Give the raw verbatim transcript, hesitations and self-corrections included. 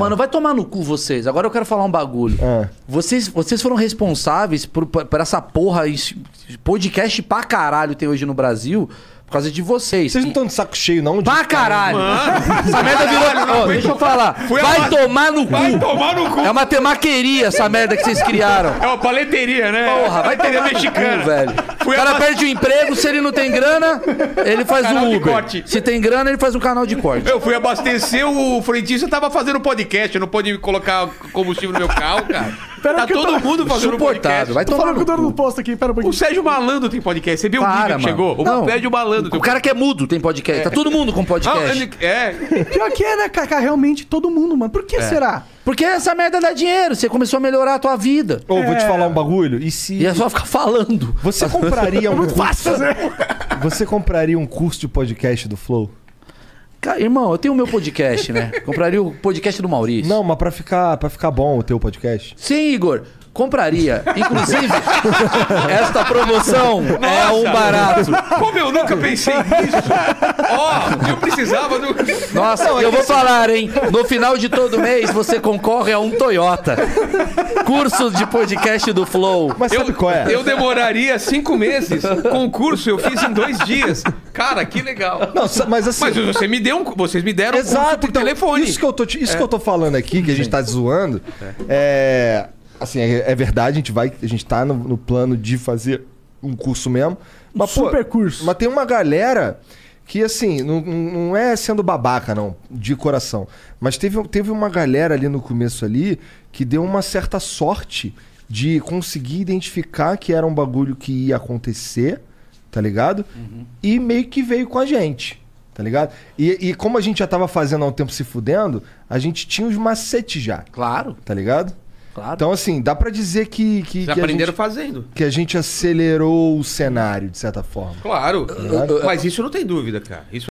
Mano, vai tomar no cu vocês. Agora eu quero falar um bagulho. É. Vocês, vocês foram responsáveis por, por essa porra, esse podcast pra caralho tem hoje no Brasil, por causa de vocês. Vocês não estão de saco cheio, não? De Pra caralho! Mano. Essa merda virou... Caralho, Ó, deixa eu falar. Fui Vai a- tomar no cu! Vai tomar no cu. É uma temaqueria essa merda que vocês criaram. É uma paleteria, né? Porra, vai ter mexicana. cu, velho. Fui O cara a- perde o emprego, se ele não tem grana, ele faz Canal um de Uber. corte. Se tem grana, ele faz um canal de corte. Eu fui abastecer, o frentista tava fazendo podcast. Eu não pôde colocar combustível no meu carro, cara. Pera Tá que eu todo tô- mundo fazendo Insuportável. podcast. Vai Tô tomar falando com o no dono do cu. posto aqui, pera um O pouquinho. Sérgio Malandro tem podcast. Você viu o Para, vídeo que mano. chegou? O Não. Sérgio Malandro tem O cara que é mudo tem podcast. Tá todo mundo com Ah, podcast. ele- é. Pior que é, né, Kaká? Realmente, todo mundo, mano. Por que será? Porque essa merda dá dinheiro. Você começou a melhorar a tua vida. Ô, vou te É. falar um bagulho. E se... E é só ficar falando. Você compraria um curso... Fácil fazer. Você compraria um curso de podcast do Flow? Cara, irmão, eu tenho o meu podcast, né? Compraria o podcast do Maurício. Não, mas pra ficar, pra ficar bom o teu podcast. Sim, Igor. Compraria. Inclusive, esta promoção é um barato. Como eu nunca pensei nisso. Ó, eu precisava do... Nossa, eu vou falar, hein? No final de todo mês, você concorre a um Toyota. Curso de podcast do Flow. Mas sabe Eu, qual é? eu demoraria cinco meses. Concurso eu fiz em dois dias. Cara, que legal. Não, sa- mas assim... Mas você me deu um, vocês me deram um curso Exato, por então, telefone. Isso, que eu tô, te- isso que eu tô falando aqui, que a gente tá zoando, é... Assim, é, é verdade, a gente vai... A gente tá no, no plano de fazer um curso mesmo. Mas, pô, super curso. Mas tem uma galera que, assim, não, não é sendo babaca, não, de coração. Mas teve, teve uma galera ali no começo ali que deu uma certa sorte de conseguir identificar que era um bagulho que ia acontecer, tá ligado? E meio que veio com a gente, tá ligado? E, e como a gente já tava fazendo há um tempo se fudendo, a gente tinha os macetes já, Claro, tá ligado? claro. Então, assim, dá pra dizer que, que, Vocês que, a aprenderam gente, fazendo. que a gente acelerou o cenário, de certa forma. Claro. ligado? Mas isso não tem dúvida, cara. Isso